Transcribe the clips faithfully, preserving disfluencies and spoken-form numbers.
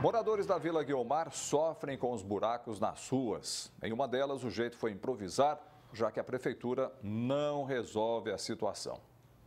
Moradores da Vila Guiomar sofrem com os buracos nas ruas. Em uma delas, o jeito foi improvisar, já que a prefeitura não resolve a situação.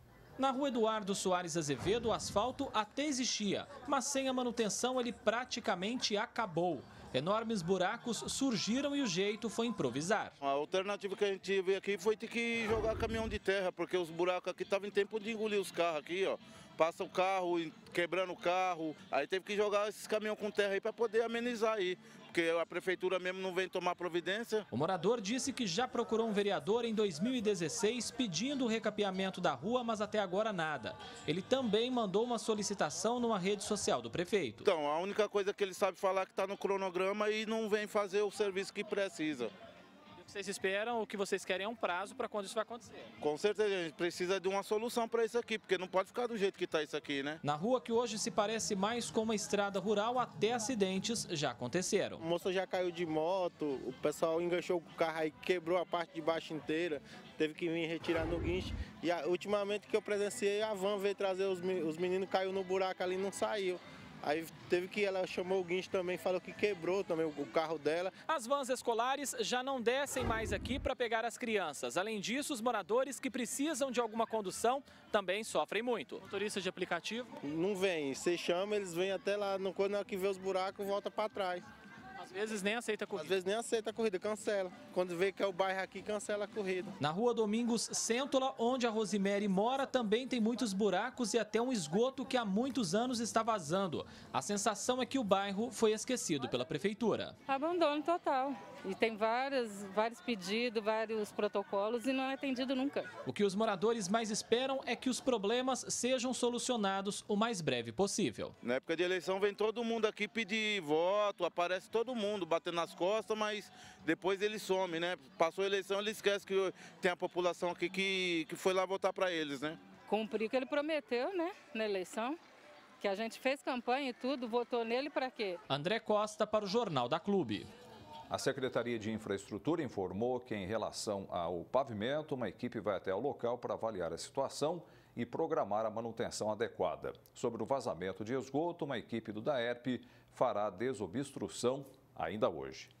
Na rua Eduardo Soares Azevedo, o asfalto até existia, mas sem a manutenção ele praticamente acabou. Enormes buracos surgiram e o jeito foi improvisar. A alternativa que a gente teve aqui foi ter que jogar caminhão de terra, porque os buracos aqui estavam em tempo de engolir os carros aqui, ó. Passa o carro, quebrando o carro, aí teve que jogar esses caminhões com terra aí para poder amenizar aí, porque a prefeitura mesmo não vem tomar providência. O morador disse que já procurou um vereador em dois mil e dezesseis pedindo o recapeamento da rua, mas até agora nada. Ele também mandou uma solicitação numa rede social do prefeito. Então, a única coisa que ele sabe falar é que está no cronograma e não vem fazer o serviço que precisa. O que vocês esperam, o que vocês querem é um prazo para quando isso vai acontecer. Com certeza, a gente precisa de uma solução para isso aqui, porque não pode ficar do jeito que está isso aqui, né? Na rua que hoje se parece mais com uma estrada rural, até acidentes já aconteceram. O moço já caiu de moto, o pessoal enganchou o carro aí, quebrou a parte de baixo inteira, teve que vir retirar no guincho. E a, ultimamente que eu presenciei, a van veio trazer os, os meninos, caiu no buraco ali e não saiu. Aí teve que, ela chamou o guincho também, falou que quebrou também o carro dela. As vans escolares já não descem mais aqui para pegar as crianças. Além disso, os moradores que precisam de alguma condução também sofrem muito. Motoristas de aplicativo? Não vem, você chama, eles vêm até lá, quando é que vê os buracos, volta para trás. Às vezes nem aceita a corrida. Às vezes nem aceita a corrida, cancela. Quando vê que é o bairro aqui, cancela a corrida. Na rua Domingos Cêntola, onde a Rosimere mora, também tem muitos buracos e até um esgoto que há muitos anos está vazando. A sensação é que o bairro foi esquecido pela prefeitura. Abandono total. E tem vários, vários pedidos, vários protocolos e não é atendido nunca. O que os moradores mais esperam é que os problemas sejam solucionados o mais breve possível. Na época de eleição vem todo mundo aqui pedir voto, aparece todo mundo batendo nas costas, mas depois ele some, né? Passou a eleição, ele esquece que tem a população aqui que, que foi lá votar para eles, né? Cumprir o que ele prometeu, né, na eleição. Que a gente fez campanha e tudo, votou nele para quê? André Costa para o Jornal da Clube. A Secretaria de Infraestrutura informou que, em relação ao pavimento, uma equipe vai até o local para avaliar a situação e programar a manutenção adequada. Sobre o vazamento de esgoto, uma equipe do DAERP fará desobstrução ainda hoje.